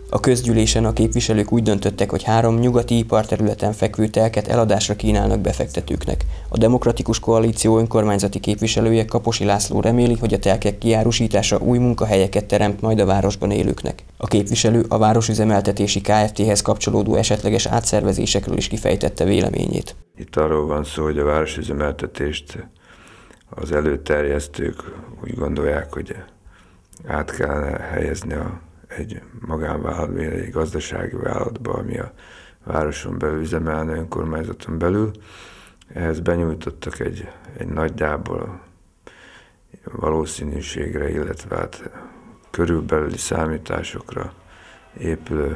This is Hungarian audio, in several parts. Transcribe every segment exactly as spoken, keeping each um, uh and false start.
A közgyűlésen a képviselők úgy döntöttek, hogy három nyugati iparterületen fekvő telket eladásra kínálnak befektetőknek. A Demokratikus Koalíció önkormányzati képviselője, Kaposi László reméli, hogy a telkek kiárusítása új munkahelyeket teremt majd a városban élőknek. A képviselő a Városüzemeltetési Kft-hez kapcsolódó esetleges átszervezésekről is kifejtette véleményét. Itt arról van szó, hogy a városüzemeltetést az előterjesztők úgy gondolják, hogy át kellene helyezni a egy magánvállalatba, egy gazdasági vállalatba, ami a városon belül üzemelne, önkormányzaton belül. Ehhez benyújtottak egy, egy nagyjából valószínűségre, illetve hát körülbelüli számításokra épülő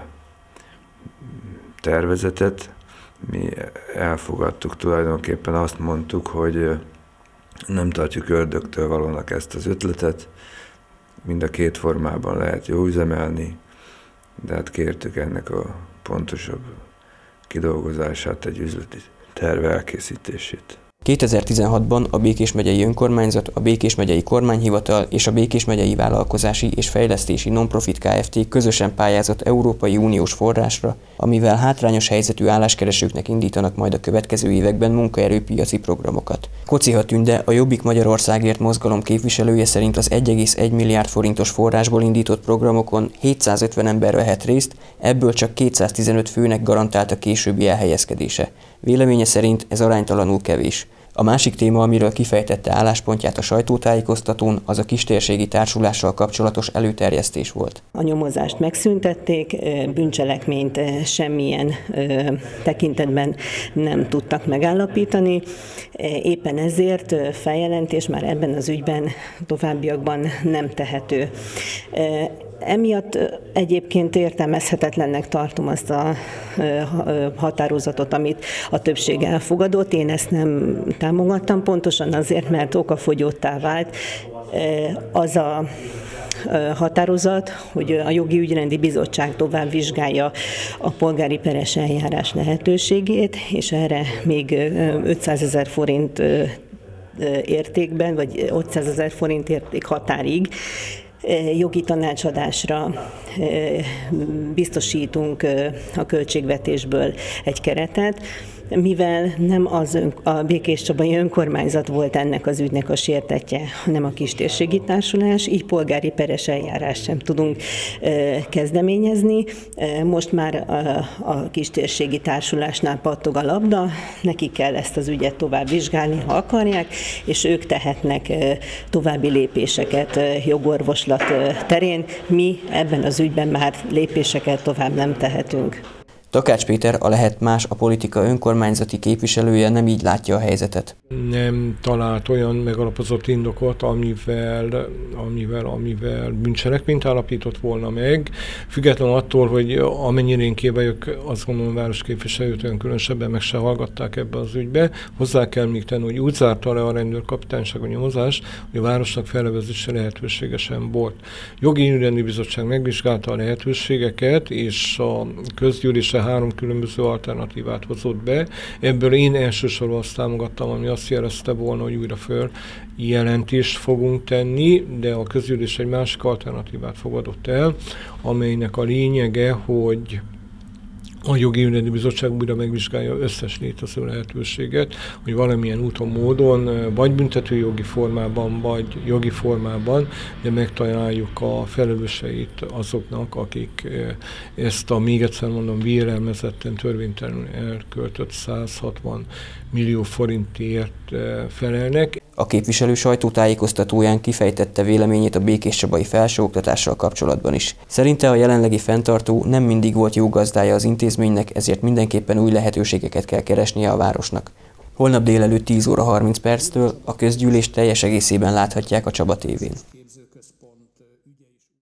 tervezetet. Mi elfogadtuk, tulajdonképpen azt mondtuk, hogy nem tartjuk ördögtől valónak ezt az ötletet, mind a két formában lehet jó üzemelni, de hát kértük ennek a pontosabb kidolgozását, egy üzleti terv elkészítését. kétezer-tizenhatban a Békés megyei önkormányzat, a Békés megyei kormányhivatal és a Békés megyei vállalkozási és fejlesztési non-profit Kft. Közösen pályázott Európai Uniós forrásra, amivel hátrányos helyzetű álláskeresőknek indítanak majd a következő években munkaerőpiaci programokat. Kocziha Tünde, a Jobbik Magyarországért mozgalom képviselője szerint az egy egész egy milliárd forintos forrásból indított programokon hétszázötven ember vehet részt, ebből csak kétszáztizenöt főnek garantált a későbbi elhelyezkedése. Véleménye szerint ez aránytalanul kevés. A másik téma, amiről kifejtette álláspontját a sajtótájékoztatón, az a kistérségi társulással kapcsolatos előterjesztés volt. A nyomozást megszüntették, bűncselekményt semmilyen tekintetben nem tudtak megállapítani. Éppen ezért feljelentés már ebben az ügyben továbbiakban nem tehető. Emiatt egyébként értelmezhetetlennek tartom azt a határozatot, amit a többség elfogadott. Én ezt nem támogattam pontosan azért, mert okafogyottá vált az a határozat, hogy a Jogi Ügyrendi Bizottság tovább vizsgálja a polgári peres eljárás lehetőségét, és erre még ötszázezer forint értékben, vagy ötszázezer forint érték határig jogi tanácsadásra biztosítunk a költségvetésből egy keretet, mivel nem az ön, a Békéscsabai önkormányzat volt ennek az ügynek a sértettje, hanem a kistérségi társulás, így polgári peres eljárást sem tudunk kezdeményezni. Most már a, a kistérségi társulásnál pattog a labda, nekik kell ezt az ügyet tovább vizsgálni, ha akarják, és ők tehetnek további lépéseket jogorvoslat terén. Mi ebben az ügyben már lépéseket tovább nem tehetünk. Takács Péter, a Lehet Más a politika önkormányzati képviselője nem így látja a helyzetet. Nem talált olyan megalapozott indokot, amivel, amivel, amivel bűncselekményt állapított volna meg. Függetlenül attól, hogy amennyire én képbe vagyok, azt gondolom, városképviselőt olyan különösebben meg se hallgatták ebbe az ügybe. Hozzá kell még tenni, hogy úgy zárta le a rendőrkapitányság a nyomozást, hogy a városnak fellevezése lehetősége sem volt. Jogi Ügyrendi Bizottság megvizsgálta a lehetőségeket, és a közgyűlése három különböző alternatívát hozott be. Ebből én elsősorban azt támogattam, ami azt jelezte volna, hogy újra föl jelentést fogunk tenni, de a közgyűlés egy másik alternatívát fogadott el, amelynek a lényege, hogy a Jogi Ügyrendi Bizottság újra megvizsgálja összes létező lehetőséget, hogy valamilyen úton, módon, vagy büntetőjogi formában, vagy jogi formában, de megtaláljuk a felelőseit azoknak, akik ezt a, még egyszer mondom, vélelmezetten, törvénytelenül elköltött száz hatvan millió forintért felelnek. A képviselő sajtótájékoztatóján kifejtette véleményét a békéscsabai felsőoktatással kapcsolatban is. Szerinte a jelenlegi fenntartó nem mindig volt jó gazdája az intézménynek, ezért mindenképpen új lehetőségeket kell keresnie a városnak. Holnap délelőtt tíz óra harminc perctől a közgyűlést teljes egészében láthatják a Csaba tévén.